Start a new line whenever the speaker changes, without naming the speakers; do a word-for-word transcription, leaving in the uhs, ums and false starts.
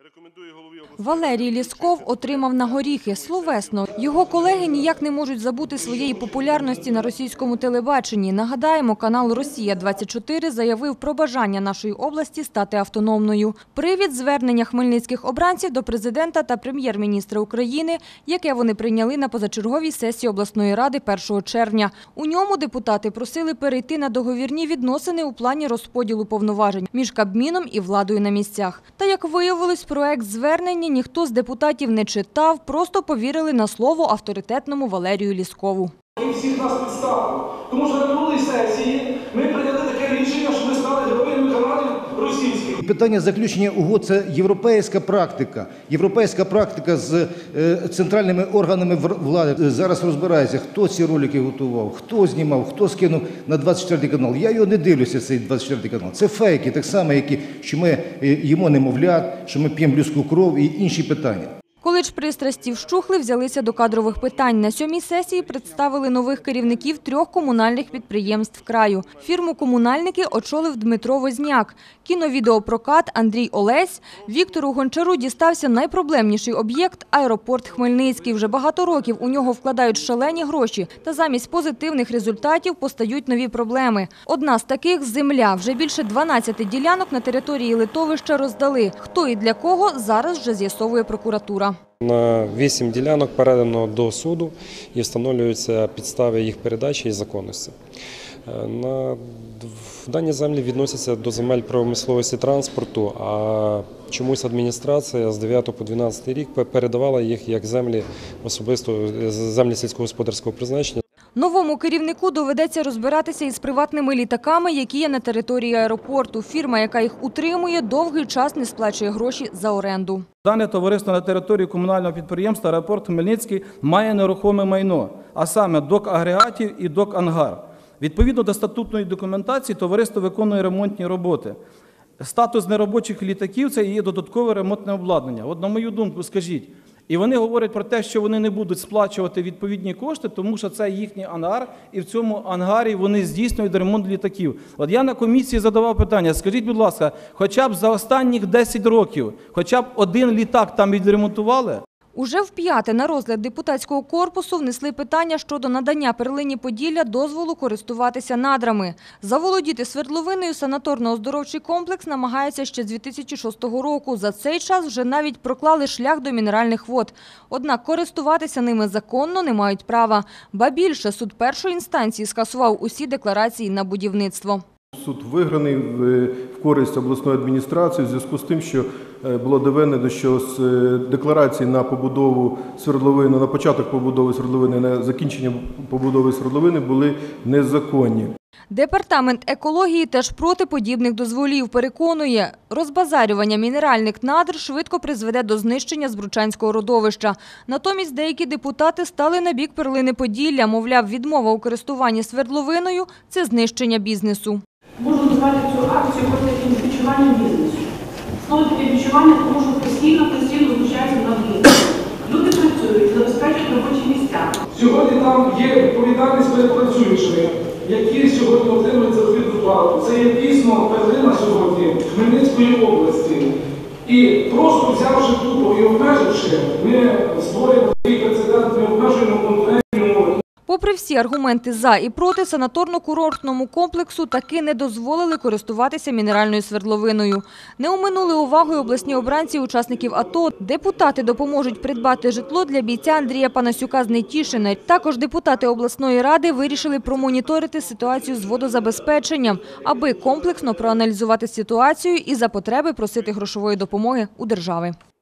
Валерій Лєсков отримав на горіхи словесно. Його колеги ніяк не можуть забути своєї популярності на російському телебаченні. Нагадаємо, канал «Росія двадцять чотири» заявив про бажання нашої області стати автономною. Привід – звернення хмельницьких обранців до президента та прем'єр-міністра України, яке вони прийняли на позачерговій сесії обласної ради першого червня. У ньому депутати просили перейти на договірні відносини у плані розподілу повноважень між Кабміном і владою на місцях. Та, як виявилось, проект звернення ніхто з депутатів не читав, просто повірили на слово авторитетному Валерію Лєскову.
Він всіх нас підставив, тому що на минулій сесії ми прийняли таке рішення, що ми стали героями каналів російських.
Питання заключення угод – це європейська практика. Європейська практика з центральними органами влади. Зараз розбирається, хто ці ролики готував, хто знімав, хто скинув на двадцять четвертий канал. Я його не дивлюся, цей двадцять четвертий канал. Це фейки, так само, які, що ми їмо немовлят, що ми п'ємо людську кров і інші питання.
Коли ж пристрасті вщухли, взялися до кадрових питань. На сьомій сесії представили нових керівників трьох комунальних підприємств краю. Фірму «Комунальники» очолив Дмитро Возняк. Кіновідеопрокат Андрій Олесь. Віктору Гончару дістався найпроблемніший об'єкт – аеропорт Хмельницький. Вже багато років у нього вкладають шалені гроші. Та замість позитивних результатів постають нові проблеми. Одна з таких – земля. Вже більше дванадцяти ділянок на території литовища роздали. Хто і для кого – зараз вже з'ясовує прокуратура.
На вісім ділянок передано до суду і встановлюються підстави їх передачі і законності. На дані землі відносяться до земель промисловості транспорту, а чомусь адміністрація з дев'ятого по дванадцятий рік передавала їх як землі особисто землі сільськогосподарського призначення.
Новому керівнику доведеться розбиратися із приватними літаками, які є на території аеропорту. Фірма, яка їх утримує, довгий час не сплачує гроші за оренду.
Дане товариство на території комунального підприємства «Аеропорт Хмельницький» має нерухоме майно, а саме док-агрегатів і док-ангар. Відповідно до статутної документації товариство виконує ремонтні роботи. Статус неробочих літаків – це є додаткове ремонтне обладнання. От на мою думку, скажіть. І вони говорять про те, що вони не будуть сплачувати відповідні кошти, тому що це їхній ангар, і в цьому ангарі вони здійснюють ремонт літаків. От я на комісії задавав питання, скажіть, будь ласка, хоча б за останніх десять років, хоча б один літак там відремонтували?
Уже вп'яте на розгляд депутатського корпусу внесли питання щодо надання перлині Поділля дозволу користуватися надрами. Заволодіти свердловиною санаторно-оздоровчий комплекс намагаються ще з дві тисячі шостого року. За цей час вже навіть проклали шлях до мінеральних вод. Однак користуватися ними законно не мають права. Ба більше, суд першої інстанції скасував усі декларації на будівництво.
Суд виграний в користь обласної адміністрації в зв'язку з тим, що було доведено, що з декларації на побудову свердловини, на початок побудови свердловини, на закінчення побудови свердловини були незаконні.
Департамент екології теж проти подібних дозволів. Переконує, розбазарювання мінеральних надр швидко призведе до знищення Збручанського родовища. Натомість деякі депутати стали на бік перлини Поділля. Мовляв, відмова у користуванні свердловиною – це знищення бізнесу.
Можу назвати цю акцію таким відчуванням бізнесу. Знову таке відчування, тому що постійно-постійно знущаються над бізнесом. Люди працюють, забезпечують робочі місця.
Сьогодні там є відповідальність перед працюючими, які сьогодні отримують заробітну плату. Це є дійсно перлина сьогодні Хмельницької області. І просто взявши тупо і обмеживши, ми створюємо такий прецедент, ми обмежуємо конкуренцію.
Попри всі аргументи «за» і «проти», санаторно-курортному комплексу таки не дозволили користуватися мінеральною свердловиною. Не оминули увагою обласні обранці учасників АТО. Депутати допоможуть придбати житло для бійця Андрія Панасюка з Нетішина. Також депутати обласної ради вирішили промоніторити ситуацію з водозабезпеченням, аби комплексно проаналізувати ситуацію і за потреби просити грошової допомоги у держави.